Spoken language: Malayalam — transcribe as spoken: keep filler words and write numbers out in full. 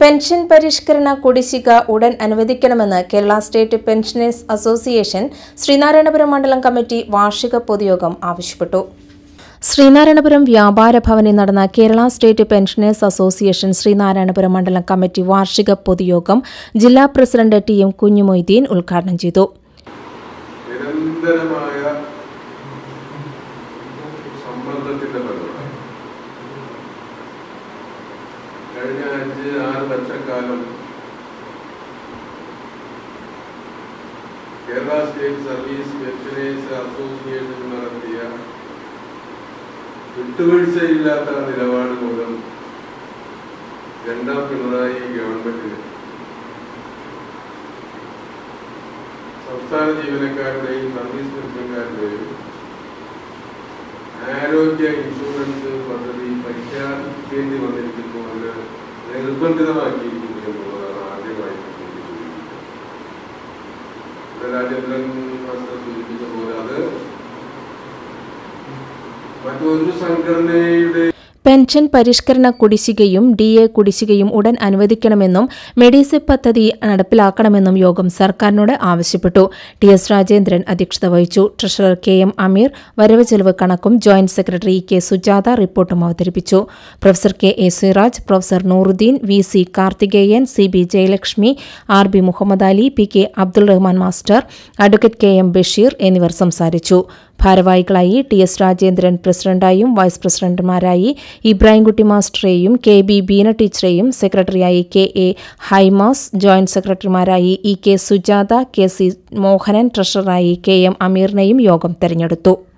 പെൻഷൻ പരിഷ്കരണ കുടിശ്ശിക ഉടൻ അനുവദിക്കണമെന്ന് Kerala state pensioners association Sreenarayanapuram മണ്ഡലം കമ്മിറ്റി വാർഷിക പൊതുയോഗം ആവശ്യപ്പെട്ടു. ശ്രീനാരായണപുരം വ്യാപാര ഭവനിൽ നടന്ന Kerala state pensioners association Sreenarayanapuram മണ്ഡലം കമ്മിറ്റി വാർഷിക പൊതുയോഗം ജില്ലാ പ്രസിഡന്റ് ടി എം കുഞ്ഞുമൊയ്തീൻ ഉദ്ഘാടനം ചെയ്തു. കഴിഞ്ഞ അഞ്ച് ആറ് വർഷക്കാലം Kerala state service pensioners association നടത്തിയ വിട്ടുവീഴ്ചയില്ലാത്ത നിലപാട് മൂലം രണ്ടാം പിണറായി ഗവൺമെന്റിന് സംസ്ഥാന ജീവനക്കാരുടെയും സർവീസ് പെൻഷൻകാരുടെയും ആരോഗ്യ ഇൻഷുറൻസ് പദ്ധതി പ്രഖ്യാപിക്കേണ്ടി വന്നിരിക്കുന്നു എന്ന് നിർബന്ധിതമാക്കിയിരിക്കുന്നു എന്നുള്ളതാണ് ആദ്യമായി രാജേന്ദ്രൻ മാസ്റ്റർ സൂചിപ്പിച്ച പോലെ അത് മറ്റൊരു സംഘടനയുടെ പെൻഷൻ പരിഷ്കരണ കുടിശ്ശികയും ഡി എ കുടിശ്ശികയും ഉടൻ അനുവദിക്കണമെന്നും മെഡിസെപ് പദ്ധതി നടപ്പിലാക്കണമെന്നും യോഗം സർക്കാരിനോട് ആവശ്യപ്പെട്ടു. ടി എസ് രാജേന്ദ്രൻ അധ്യക്ഷത വഹിച്ചു. ട്രഷറർ കെ എം അമീർ വരവ് ചെലവ് കണക്കും ജോയിന്റ് സെക്രട്ടറി കെ സുജാത റിപ്പോർട്ടും അവതരിപ്പിച്ചു. Professor K A Siraj, professor Nooruddeen, V C Karthikeyan, C B Jayalakshmi, R B Muhammad Ali, P K Abdul Rahman master, advocate K M Basheer എന്നിവർ സംസാരിച്ചു. ഭാരവാഹികളായി ടി എസ് രാജേന്ദ്രൻ പ്രസിഡന്റായും വൈസ് പ്രസിഡന്റുമാരായി ഇബ്രാഹിംകുട്ടി മാസ്റ്ററെയും കെ ബി ബീന ടീച്ചറെയും, സെക്രട്ടറിയായി കെ എ ഹൈമാസ്, ജോയിന്റ് സെക്രട്ടറിമാരായി E K Sujatha, K C Mohanan, ട്രഷററായി കെ എം അമീറിനെയും യോഗം തെരഞ്ഞെടുത്തു.